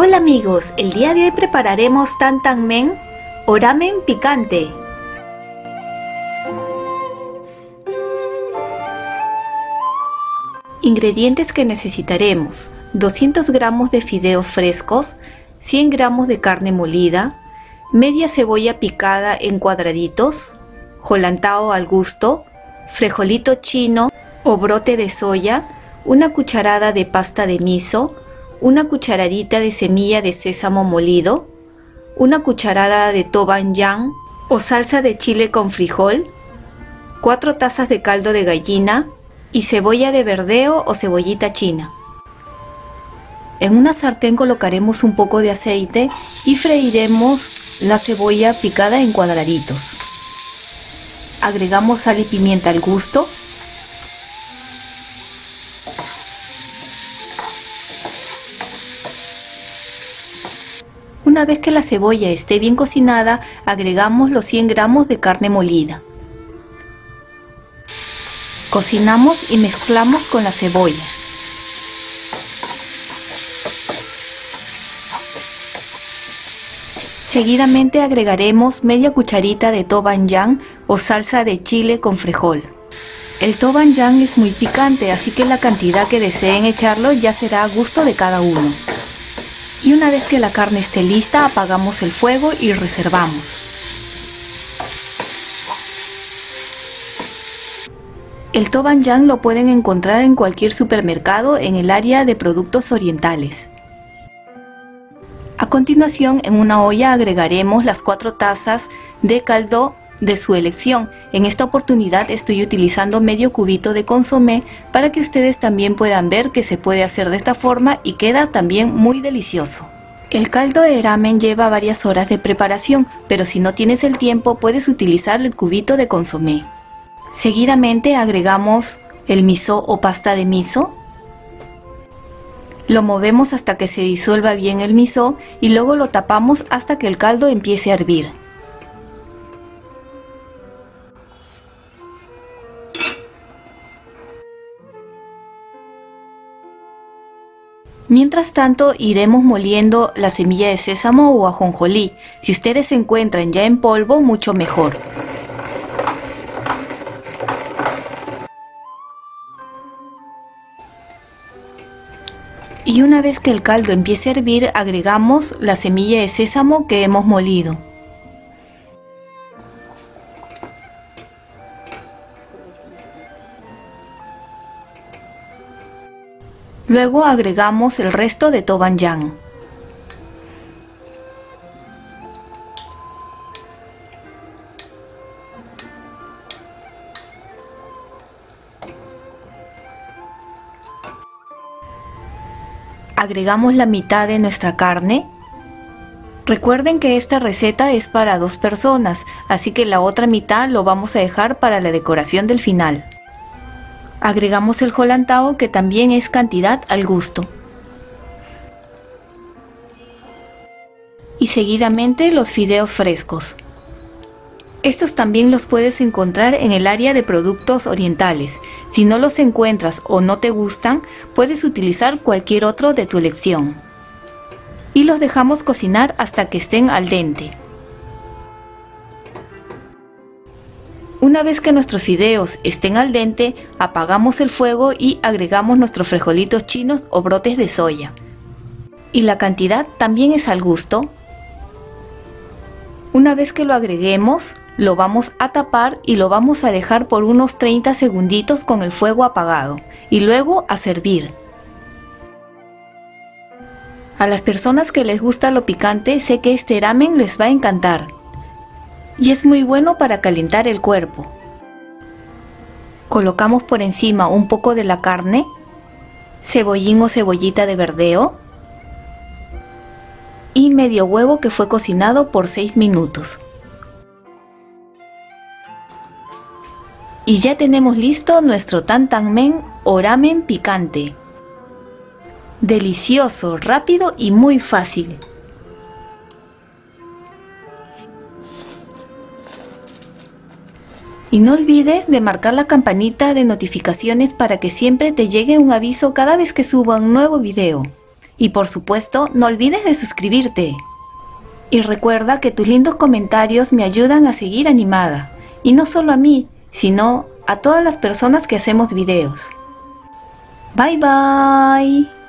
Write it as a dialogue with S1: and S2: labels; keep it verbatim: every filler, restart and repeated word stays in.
S1: Hola amigos, el día de hoy prepararemos tantan men o ramen picante. Ingredientes que necesitaremos: doscientos gramos de fideos frescos, cien gramos de carne molida, media cebolla picada en cuadraditos, holantao al gusto, frijolito chino o brote de soya, una cucharada de pasta de miso, una cucharadita de semilla de sésamo molido, una cucharada de tobanjang o salsa de chile con frijol, cuatro tazas de caldo de gallina y cebolla de verdeo o cebollita china. En una sartén colocaremos un poco de aceite y freiremos la cebolla picada en cuadraditos. Agregamos sal y pimienta al gusto. Una vez que la cebolla esté bien cocinada, agregamos los cien gramos de carne molida. Cocinamos y mezclamos con la cebolla. Seguidamente agregaremos media cucharita de tobanjang o salsa de chile con frijol. El tobanjang es muy picante, así que la cantidad que deseen echarlo ya será a gusto de cada uno. Y una vez que la carne esté lista, apagamos el fuego y reservamos. El tobanjang lo pueden encontrar en cualquier supermercado en el área de productos orientales. A continuación, en una olla agregaremos las cuatro tazas de caldo de su elección. En esta oportunidad estoy utilizando medio cubito de consomé para que ustedes también puedan ver que se puede hacer de esta forma y queda también muy delicioso. El caldo de ramen lleva varias horas de preparación, pero si no tienes el tiempo puedes utilizar el cubito de consomé. Seguidamente agregamos el miso o pasta de miso. Lo movemos hasta que se disuelva bien el miso y luego lo tapamos hasta que el caldo empiece a hervir. Mientras tanto, iremos moliendo la semilla de sésamo o ajonjolí. Si ustedes se encuentran ya en polvo, mucho mejor. Y una vez que el caldo empiece a hervir, agregamos la semilla de sésamo que hemos molido. Luego agregamos el resto de tobanjang. Agregamos la mitad de nuestra carne. Recuerden que esta receta es para dos personas, así que la otra mitad lo vamos a dejar para la decoración del final. Agregamos el holantao, que también es cantidad al gusto. Y seguidamente los fideos frescos. Estos también los puedes encontrar en el área de productos orientales. Si no los encuentras o no te gustan, puedes utilizar cualquier otro de tu elección. Y los dejamos cocinar hasta que estén al dente. Una vez que nuestros fideos estén al dente, apagamos el fuego y agregamos nuestros frijolitos chinos o brotes de soya. Y la cantidad también es al gusto. Una vez que lo agreguemos, lo vamos a tapar y lo vamos a dejar por unos treinta segunditos con el fuego apagado y luego a servir. A las personas que les gusta lo picante, sé que este ramen les va a encantar. Y es muy bueno para calentar el cuerpo. Colocamos por encima un poco de la carne, cebollín o cebollita de verdeo y medio huevo que fue cocinado por seis minutos. Y ya tenemos listo nuestro tantan men o ramen picante. Delicioso, rápido y muy fácil. Y no olvides de marcar la campanita de notificaciones para que siempre te llegue un aviso cada vez que suba un nuevo video. Y por supuesto, no olvides de suscribirte. Y recuerda que tus lindos comentarios me ayudan a seguir animada. Y no solo a mí, sino a todas las personas que hacemos videos. Bye bye.